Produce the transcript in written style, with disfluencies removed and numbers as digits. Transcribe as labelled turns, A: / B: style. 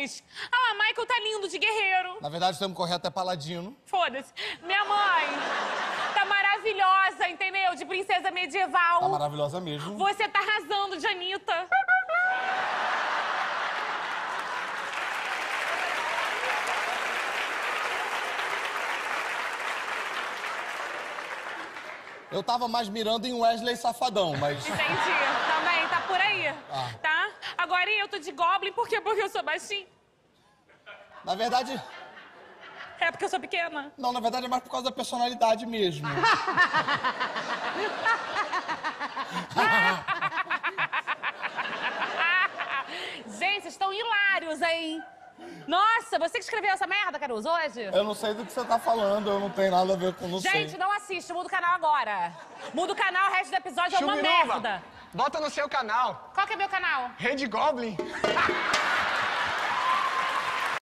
A: eles. Ah, lá, Michael tá lindo de guerreiro.
B: Na verdade, temos que correr até Paladino.
A: Foda-se. Minha mãe tá maravilhosa, entendeu? De princesa medieval.
B: Tá maravilhosa mesmo.
A: Você tá arrasando de Anitta.
B: Eu tava mais mirando em Wesley Safadão, mas...
A: Entendi. Também tá por aí. Tá? Agora eu tô de Goblin, por quê? Porque eu sou baixinho.
B: Na verdade...
A: É porque eu sou pequena.
B: Não, na verdade é mais por causa da personalidade mesmo.
A: Gente, vocês estão hilários, hein? Nossa, você que escreveu essa merda, Caruso, hoje?
B: Eu não sei do que você tá falando, eu não tenho nada a ver com...
A: Gente, não assiste, muda o canal agora. Muda o canal, o resto do episódio é uma
C: Chumiruba,
A: merda.
C: bota no seu canal.
A: Qual que é meu canal?
C: Rede Goblin.